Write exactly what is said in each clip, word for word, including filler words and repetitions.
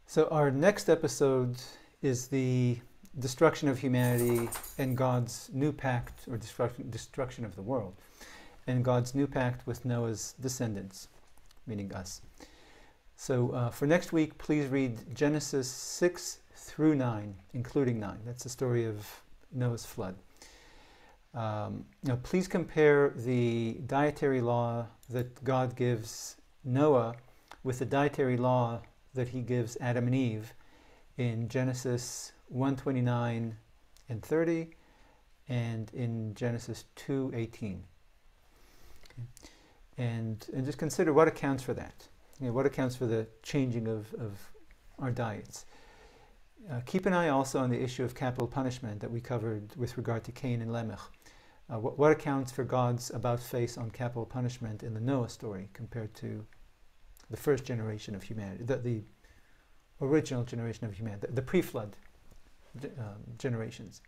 So our next episode is the destruction of humanity and God's new pact, or destruction, destruction of the world, and God's new pact with Noah's descendants, meaning us. So uh, for next week, please read Genesis six through nine, including nine. That's the story of Noah's flood. Um, now, please compare the dietary law that God gives Noah with the dietary law that he gives Adam and Eve in Genesis one twenty-nine and thirty and in Genesis two eighteen. Okay. And, and just consider what accounts for that. You know, what accounts for the changing of, of our diets. Uh, keep an eye also on the issue of capital punishment that we covered with regard to Cain and Lamech. Uh, what, what accounts for God's about-face on capital punishment in the Noah story compared to the first generation of humanity, the, the original generation of humanity, the, the pre-flood um, generations.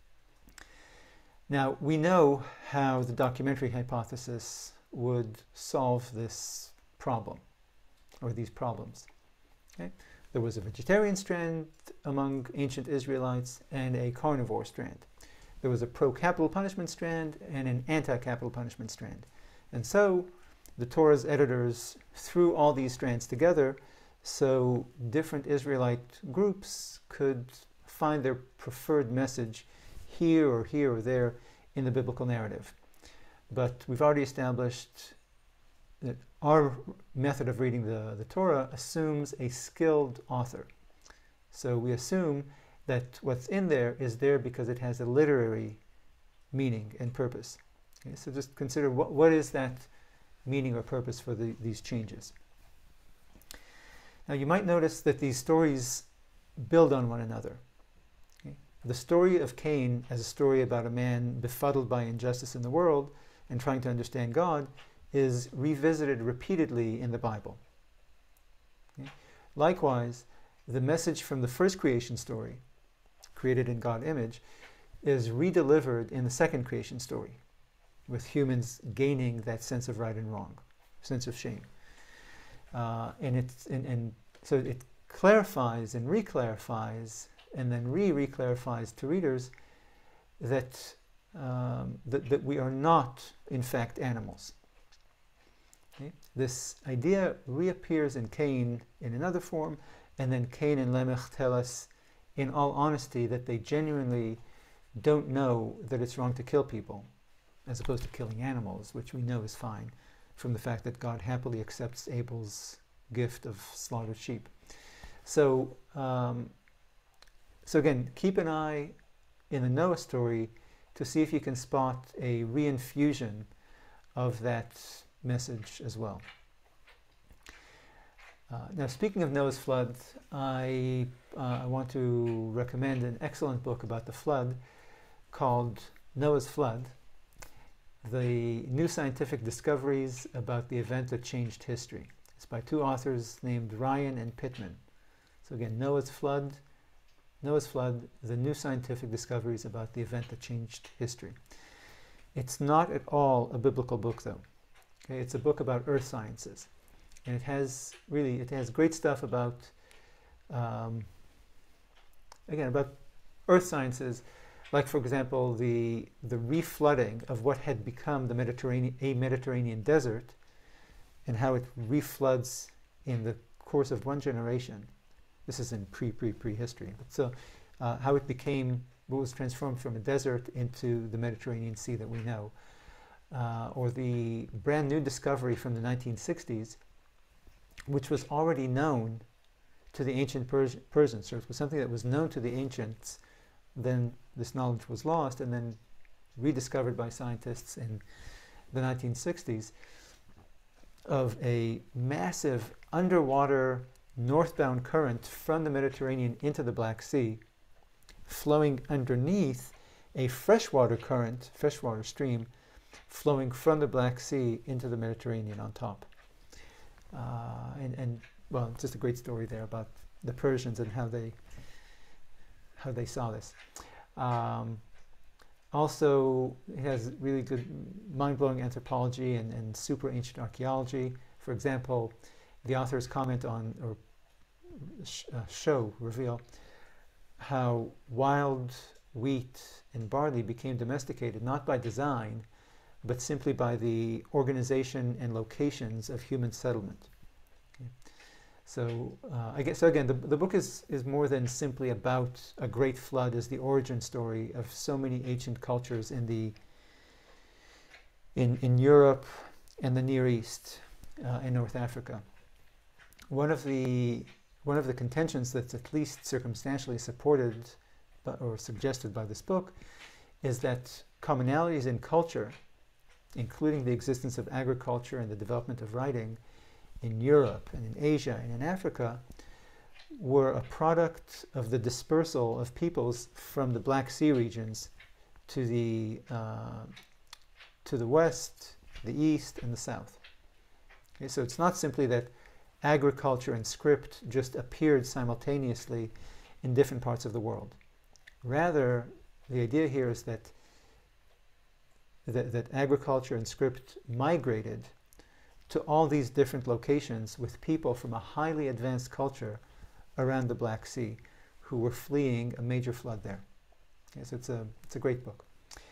Now, we know how the documentary hypothesis would solve this problem, or these problems. Okay? There was a vegetarian strand among ancient Israelites and a carnivore strand. There was a pro-capital punishment strand and an anti-capital punishment strand. And so the Torah's editors threw all these strands together so different Israelite groups could find their preferred message here or here or there in the biblical narrative. But we've already established that our method of reading the, the Torah assumes a skilled author. So we assume that what's in there is there because it has a literary meaning and purpose. Okay, so just consider what, what is that meaning or purpose for the, these changes. Now you might notice that these stories build on one another. Okay? The story of Cain as a story about a man befuddled by injustice in the world and trying to understand God is revisited repeatedly in the Bible. Okay? Likewise, the message from the first creation story, created in God's image, is redelivered in the second creation story, with humans gaining that sense of right and wrong, sense of shame. Uh, and, it's, and, and so it clarifies and reclarifies and then re-reclarifies to readers that, um, that, that we are not, in fact, animals. Okay? This idea reappears in Cain in another form, and then Cain and Lamech tell us in all honesty that they genuinely don't know that it's wrong to kill people, as opposed to killing animals, which we know is fine, from the fact that God happily accepts Abel's gift of slaughtered sheep. So, um, so again, keep an eye in the Noah story to see if you can spot a reinfusion of that message as well. Uh, now, speaking of Noah's flood, I, uh, I want to recommend an excellent book about the flood called Noah's Flood: The New Scientific Discoveries About the Event That Changed History. It's by two authors named Ryan and Pittman. So again, Noah's Flood, Noah's Flood, The New Scientific Discoveries About the Event That Changed History. It's not at all a biblical book, though. Okay, it's a book about earth sciences. And it has, really, it has great stuff about, um, again, about earth sciences, like, for example, the, the reflooding of what had become the Mediterranean, a Mediterranean desert, and how it refloods in the course of one generation. This is in pre-pre-pre-history. But so, uh, how it became, what was transformed from a desert into the Mediterranean Sea that we know. Uh, or the brand new discovery from the nineteen sixties, which was already known to the ancient Pers Persians. So it was something that was known to the ancients, then this knowledge was lost and then rediscovered by scientists in the nineteen sixties, of a massive underwater northbound current from the Mediterranean into the Black Sea, flowing underneath a freshwater current, freshwater stream, flowing from the Black Sea into the Mediterranean on top. Uh, and, and, well, it's just a great story there about the Persians and how they, how they saw this. Um, also, it has really good mind-blowing anthropology and, and super ancient archaeology. For example, the authors comment on, or sh uh, show, reveal how wild wheat and barley became domesticated, not by design, but simply by the organization and locations of human settlement. Okay. So uh, I guess, so again, the, the book is, is more than simply about a great flood as the origin story of so many ancient cultures in, the, in, in Europe and the Near East uh, and North Africa. One of the One of the contentions that's at least circumstantially supported by, or suggested by this book is that commonalities in culture, including the existence of agriculture and the development of writing in Europe and in Asia and in Africa, were a product of the dispersal of peoples from the Black Sea regions to the, uh, to the west, the east, and the south. Okay, so it's not simply that agriculture and script just appeared simultaneously in different parts of the world. Rather, the idea here is that, that, that agriculture and script migrated to all these different locations with people from a highly advanced culture around the Black Sea who were fleeing a major flood there. Okay, so it's a, it's a great book.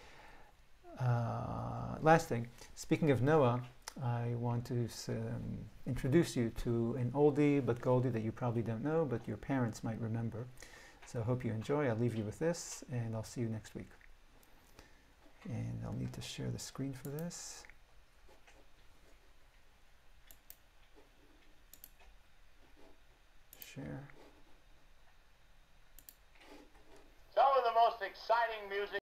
Uh, last thing, speaking of Noah, I want to um, introduce you to an oldie but goldie that you probably don't know, but your parents might remember. So I hope you enjoy. I'll leave you with this, and I'll see you next week. And I'll need to share the screen for this. Share. Some of the most exciting music